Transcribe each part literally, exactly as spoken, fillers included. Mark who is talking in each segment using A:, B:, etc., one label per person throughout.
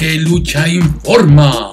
A: Que Lucha informa.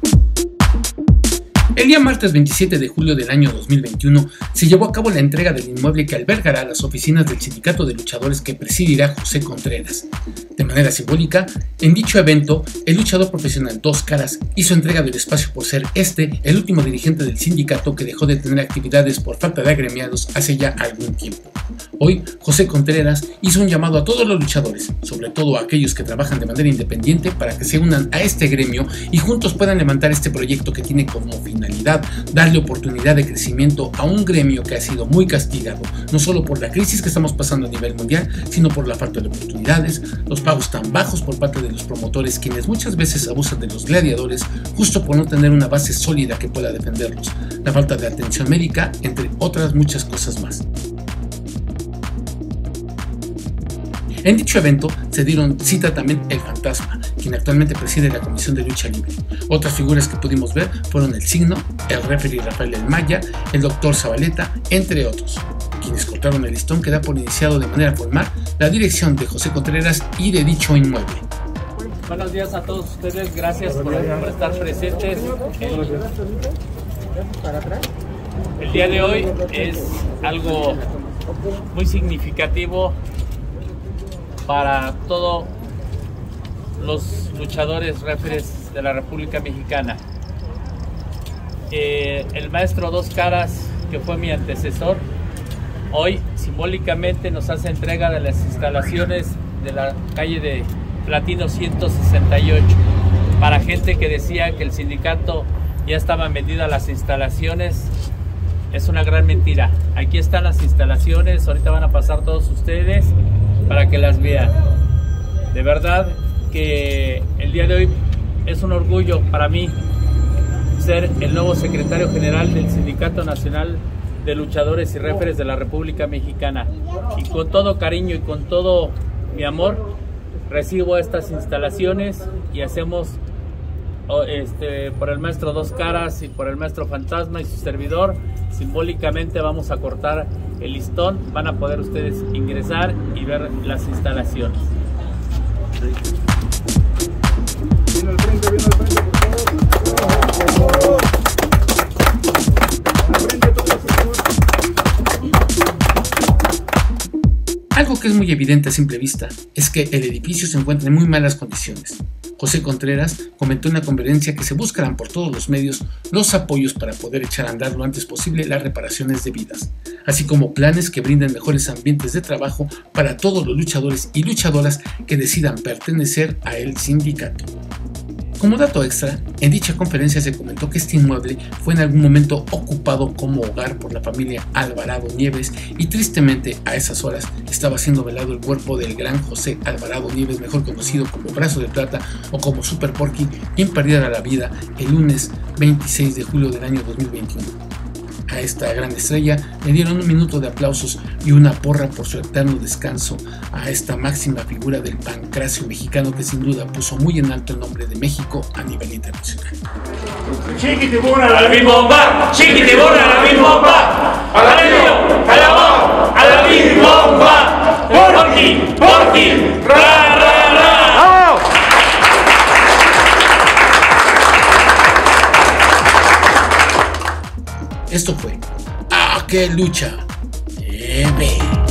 A: El día martes veintisiete de julio del año dos mil veintiuno se llevó a cabo la entrega del inmueble que albergará las oficinas del sindicato de luchadores que presidirá José Contreras. De manera simbólica, en dicho evento, el luchador profesional Dos Caras hizo entrega del espacio por ser este el último dirigente del sindicato que dejó de tener actividades por falta de agremiados hace ya algún tiempo. Hoy, José Contreras hizo un llamado a todos los luchadores, sobre todo a aquellos que trabajan de manera independiente, para que se unan a este gremio y juntos puedan levantar este proyecto que tiene como finalidad darle oportunidad de crecimiento a un gremio que ha sido muy castigado, no solo por la crisis que estamos pasando a nivel mundial, sino por la falta de oportunidades, los pagos tan bajos por parte de los promotores, quienes muchas veces abusan de los gladiadores justo por no tener una base sólida que pueda defenderlos, la falta de atención médica, entre otras muchas cosas más. En dicho evento se dieron cita también el Fantasma, quien actualmente preside la Comisión de Lucha Libre. Otras figuras que pudimos ver fueron el Signo, el referee Rafael El Maya, el Doctor Zabaleta, entre otros, quienes cortaron el listón que da por iniciado de manera formal la dirección de José Contreras y de dicho inmueble.
B: Buenos días a todos ustedes, gracias por, por estar presentes. El, el día de hoy es algo muy significativo para todos los luchadores referees de la República Mexicana. Eh, el maestro Dos Caras, que fue mi antecesor, hoy simbólicamente nos hace entrega de las instalaciones de la calle de Platino ciento sesenta y ocho. Para gente que decía que el sindicato ya estaban vendidas las instalaciones, es una gran mentira. Aquí están las instalaciones, ahorita van a pasar todos ustedes para que las vean. De verdad que el día de hoy es un orgullo para mí ser el nuevo secretario general del Sindicato Nacional de Luchadores y Referees de la República Mexicana, y con todo cariño y con todo mi amor recibo estas instalaciones y hacemos este, por el maestro Dos Caras y por el maestro Fantasma y su servidor, simbólicamente vamos a cortar el listón. Van a poder ustedes ingresar y ver las instalaciones.
C: Viene al frente, viene al frente, por favor. Al frente todos, por favor.
A: Algo que es muy evidente a simple vista es que el edificio se encuentra en muy malas condiciones. José Contreras comentó en una conferencia que se buscarán por todos los medios los apoyos para poder echar a andar lo antes posible las reparaciones debidas, así como planes que brinden mejores ambientes de trabajo para todos los luchadores y luchadoras que decidan pertenecer a el sindicato. Como dato extra, en dicha conferencia se comentó que este inmueble fue en algún momento ocupado como hogar por la familia Alvarado Nieves y tristemente a esas horas estaba siendo velado el cuerpo del gran José Alvarado Nieves, mejor conocido como Brazo de Plata o como Super Porky, quien perdiera la vida el lunes veintiséis de julio del año dos mil veintiuno. A esta gran estrella le dieron un minuto de aplausos y una porra por su eterno descanso a esta máxima figura del pancracio mexicano que sin duda puso muy en alto el nombre de México a nivel internacional.
D: Chiquitibuna a la bimbomba, chiquitibuna a la bimbomba, a la río, a la bomba, a la bimbomba, Porky, Porky, ra, ra, ra.
A: Esto fue A Que Lucha T V.